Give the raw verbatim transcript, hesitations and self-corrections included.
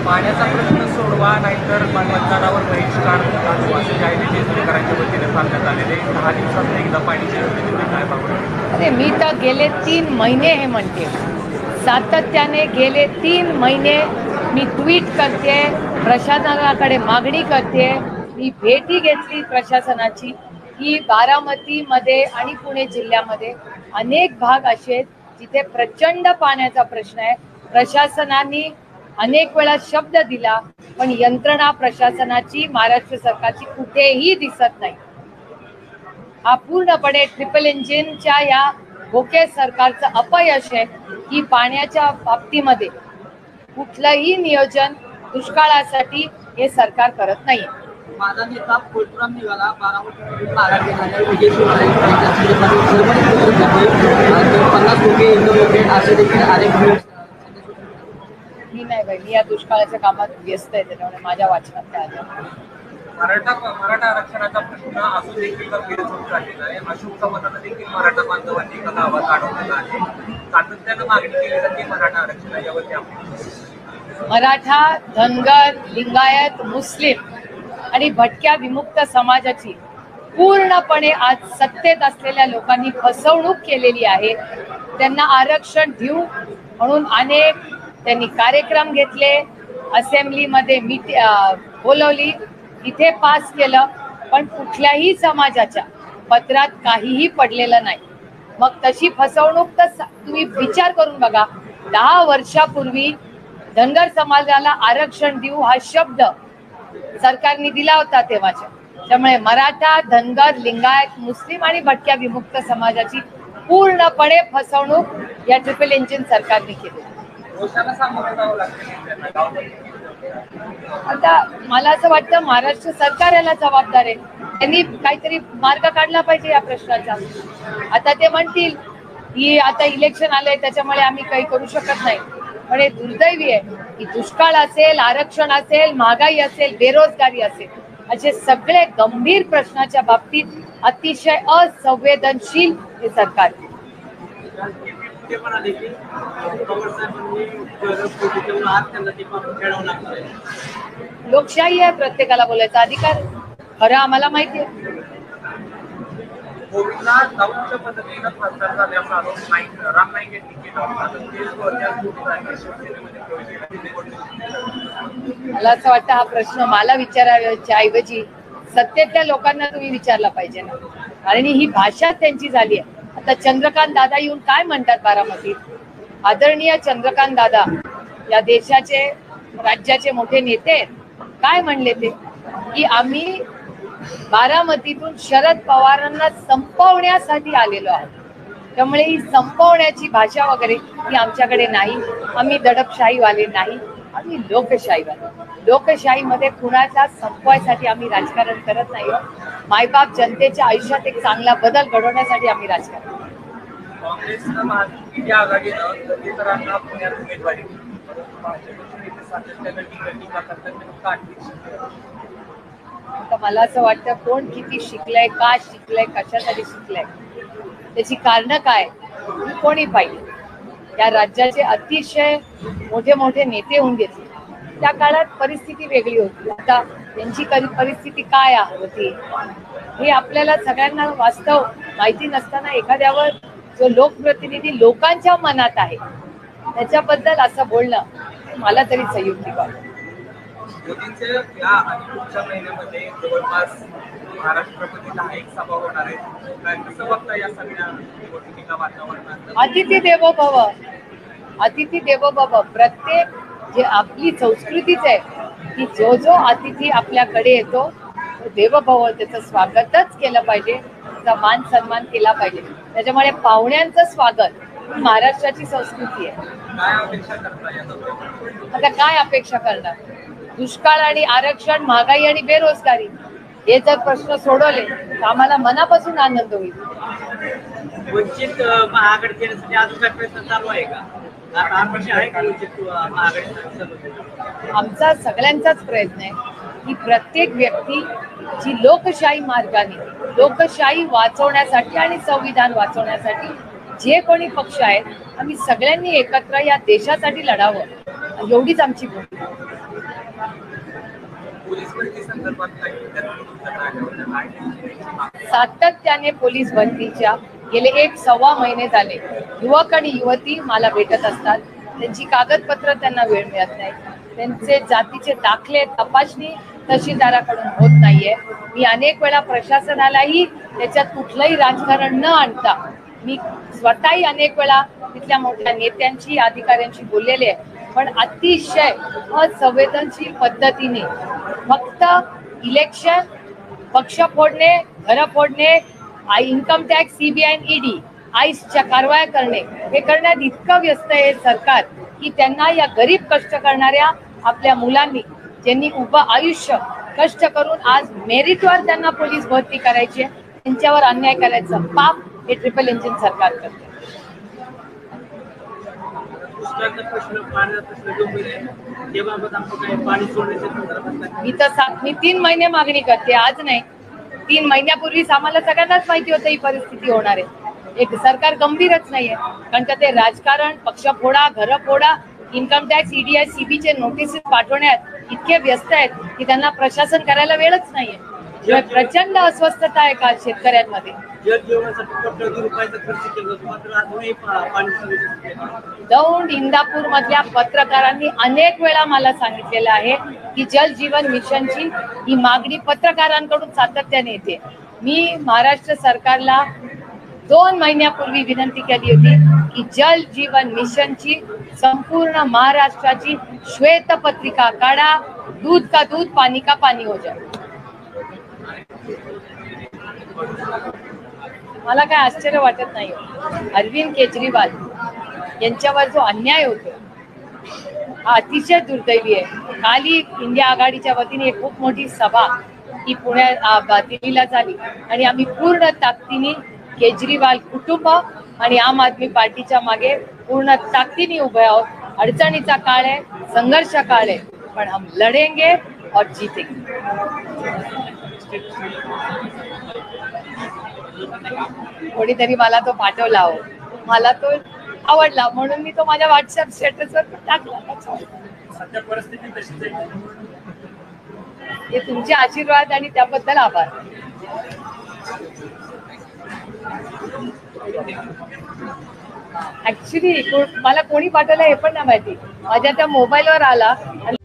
पाण्याचा प्रश्न सोडवा नाहीतर मतदानावर बहिष्कार घालू असे जाहीर देशमुखरांच्या वतीने सांगण्यात आलेले दहा दिवसात एकदा पाणीची योजना काय बाबा? अरे मी तर गेले तीन महिने हे म्हणते, सातत्याने गेले तीन महिने मी ट्विट करते, प्रशासनाकडे मागणी करते, मी भेटी घेतली प्रशासनाची की बारामतीमध्ये आणि पुणे जिल्ह्यामध्ये अनेक भाग असे आहेत जिथे प्रचंड पाण्याचा प्रश्न आहे. प्रशासनाने अनेक वेळा शब्द दिला पण यंत्रणा प्रशासनाची महाराष्ट्र सरकारची कुठेही दिसत नाही. हा पूर्णपणे ट्रिपल इंजिनच्या या भोके सरकारचं अपयश आहे की पाण्याच्या बाबतीमध्ये कुठलंही नियोजन दुष्काळासाठी हे सरकार करत नाही. माझा नेता पोलपुराम निघाला बारामतीमधून माघार घेतल्याने विजय पन्नास लोके असे देखील अनेक मी नाही बाई, मी या दुष्काळाच्या कामात व्यस्त आहे, त्याच्यामुळे माझ्या वाचनात काय आलं. मराठा मराठा आरक्षणाचा प्रश्न असून देखील गंभीर होत राहिलेला आहे. अशोक चव्हाणांना देखील मराठा बांधवांनी एका गावात अडवलेला आहे. सातत्यानं मागणी केली जाते मराठा आरक्षणावरती आपण मराठा, धनगर, लिंगायत, मुस्लिम आणि भटक्या विमुक्त समाजाची पूर्णपणे आज सत्तेत असलेल्या लोकांनी फसवणूक केलेली आहे. त्यांना आरक्षण देऊ म्हणून अनेक त्यांनी कार्यक्रम घेतले, असेंब्लीमध्ये मीट बोलवली, इथे पास केलं, पण कुठल्याही समाजाच्या पत्रात काहीही पडलेलं नाही. मग तशी फसवणूक तर तुम्ही विचार करून बघा. दहा वर्षापूर्वी धनगर समाजाला आरक्षण देऊ हा शब्द सरकारने दिला होता तेव्हाच्या. त्यामुळे मराठा, धनगर, लिंगायत, मुस्लिम आणि भटक्या विमुक्त समाजाची पूर्णपणे फसवणूक या ट्रिपल इंजिन सरकारने केली. आता मला असं वाटतं महाराष्ट्र सरकार याला जबाबदार आहे. त्यांनी काहीतरी मार्ग काढला पाहिजे या प्रश्नाचा. आता ते म्हणतील की आता इलेक्शन आलंय त्याच्यामुळे आम्ही काही करू शकत नाही, पण हे दुर्दैवी आहे की दुष्काळ असेल, आरक्षण असेल, महागाई असेल, बेरोजगारी असेल, असे सगळे गंभीर प्रश्नाच्या बाबतीत अतिशय असंवेदनशील हे सरकार. लोकशाही आहे, प्रत्येकाला बोलायचा अधिकार. खरं आम्हाला माहिती आहे. मला असं वाटतं हा प्रश्न मला विचारायच्या ऐवजी सत्तेतल्या लोकांना तुम्ही विचारला पाहिजे ना, कारण ही भाषा त्यांची झाली आहे. आता चंद्रकांत दादा येऊन काय म्हणतात बारामतीत? आदरणीय चंद्रकांत दादा या देशाचे राज्याचे मोठे नेते आहेत. काय म्हणले ते की आम्ही बारामतीतून शरद पवारांना संपवण्यासाठी आलेलो आहोत. त्यामुळे ही संपवण्याची भाषा वगैरे ही आमच्याकडे नाही. आम्ही दडपशाहीवाले नाही, आम्ही लोकशाहीवाले. लोकशाहीमध्ये कुणाचा संपवायसाठी आम्ही राजकारण करत नाही. मायबाप जनतेच्या आयुष्यात एक चांगला बदल घडवण्यासाठी आम्ही राजकारण. काँग्रेसनं महायुतीच्या आघाडीनं इतरांना पुण्यात उमेदवारी दिली. आता मला असं वाटतं कोण किती शिकलंय, का शिकलंय, कशासाठी शिकलंय, त्याची कारणं काय कोणी पाहिजे. या राज्याचे अतिशय मोठे मोठे नेते होऊन घेतले. त्या काळात परिस्थिती वेगळी होती. आता त्यांची परिस्थिती काय होती हे आपल्याला सगळ्यांना वास्तव माहिती नसताना एखाद्यावर जो लोकप्रतिनिधी लोकांच्या मनात आहे त्याच्याबद्दल असं बोलणं मला तरी संयुक्तिक वाटतं. मोदींच्या या आणि पुढच्या महिन्यामध्ये जवळपास महाराष्ट्रामध्ये दहा एक सभा होणार आहे. काय कसं बघता या सगळ्या निवडणुकीच्या वातावरणात? अतिथी देवो भव, अतिथी देवो भव. प्रत्येक जे आपली संस्कृतीच आहे की जो जो अतिथी आपल्याकडे येतो देवभव, त्याचं स्वागतच केलं पाहिजे, त्याचा मान सन्मान केला पाहिजे. त्याच्यामुळे पाहुण्यांचं स्वागत महाराष्ट्राची संस्कृती आहे. काय अपेक्षा करता या आता काय अपेक्षा करणार? दुष्काळ आणि आरक्षण, महागाई आणि बेरोजगारी हे जर प्रश्न सोडवले तर आम्हाला मनापासून आनंद होईल. वंचित महाआघाडी देण्यासाठी अजून काय प्रयत्न चालू आहे का? आमचा सगळ्यांचाच प्रयत्न आहे की प्रत्येक व्यक्ती जी लोकशाही मार्गाने लोकशाही वाचवण्यासाठी आणि संविधान वाचवण्यासाठी जे कोणी पक्ष आहेत आम्ही सगळ्यांनी एकत्र या देशासाठी लढावं, एवढीच आमची भूमिका. पोलीस भरती संदर्भात काही विद्यार्थी तुमच्याकडे आले होते, काय त्यांची मागणी? सातत्याने पोलीस भरतीच्या गेले एक सव्वा महिने झाले युवक आणि युवती मला भेटत असतात. त्यांची कागदपत्र त्यांना वेळ मिळत नाही, त्यांचे जातीचे दाखले तपासणी तहसीलदाराकडून होत नाहीये. मी अनेक वेळा प्रशासनालाही त्याच्यात कुठलंही राजकारण न आणता मी स्वतःही अनेक वेळा तिथल्या मोठ्या नेत्यांशी अधिकाऱ्यांशी बोललेले आहे, पण अतिशय असंवेदनशील पद्धतीने फक्त इलेक्शन, पक्ष फोडणे, घर फोडणे, इन्कम टॅक्स, सीबीआय, ईडी, आईसच्या कारवाया करणे हे करण्यात इतकं व्यस्त आहे सरकार की त्यांना या गरीब कष्ट करणाऱ्या आपल्या मुलांनी ज्यांनी उभं आयुष्य कष्ट करून आज मेरिटवर त्यांना पोलीस भरती करायची आहे, त्यांच्यावर अन्याय करायचं पाप हे ट्रिपल इंजिन सरकार करते. दुसऱ्याचा प्रश्न पाण्याचा प्रश्न गंभीर आहे. त्याबाबत आपण काही पाणी सोडण्याच्या संदर्भात मी तर सा- मी तीन महिने मागणी करते, आज नाही. तीन महिन्यापूर्वीच आम्हाला सगळ्यांनाच माहिती होतं ही परिस्थिती होणार आहे. एक सरकार गंभीरच नाहीये, कारण का ते राजकारण, पक्ष फोडा, घर फोडा, इन्कम टॅक्स, ईडीआय, सीबीचे नोटीस पाठवण्यात इतके व्यस्त आहेत की त्यांना प्रशासन करायला वेळच नाहीये. शिवाय प्रचंड अस्वस्थता आहे का शेतकऱ्यांमध्ये. जल जीवनासाठी कोट्यवधी रुपयाचा खर्च केला होता, मात्र अजूनही पा- पाणी समस्या आहे. दौंड, इंदापूर मधल्या पत्रकारांनी अनेक वेळा मला सांगितलेलं आहे की जल जीवन मिशनची ही मागणी पत्रकारांकडून सातत्याने येते. मी महाराष्ट्र सरकारला दोन महिन्यापूर्वी विनंती केली होती की जल जीवन मिशनची संपूर्ण महाराष्ट्राची श्वेतपत्रिका काढा, दूध का दूध, पाणी का पाणी हो जाए. मला काय आश्चर्य वाटत नाही. अरविंद केजरीवाल यांच्यावर जो अन्याय होतो हा अतिशय दुर्दैवी आहे. काली इंडिया आघाडीच्या वतीने एक खूप मोठी सभा ही पुण्यात दिल्लीला झाली आणि आम्ही पूर्ण ताकदीने केजरीवाल कुटुंब आणि आम आदमी पार्टीच्या मागे पूर्ण ताकदीने उभे आहोत. अडचणीचा काळ आहे, संघर्ष काळ आहे, पण हम लढेंगे और जीतेंगे. कोणीतरी मला तो पाठवला हो, मला तो आवडला म्हणून मी तो माझ्या व्हॉट्सअप स्टेटसवर टाकला. सध्या परिस्थिती तशीच आहे. हे तुमचे आशीर्वाद आणि त्याबद्दल आभार. ऍक्च्युली मला कोणी पाठवलं हे पण नाही माहिती. माझ्या त्या मोबाईलवर आला आणि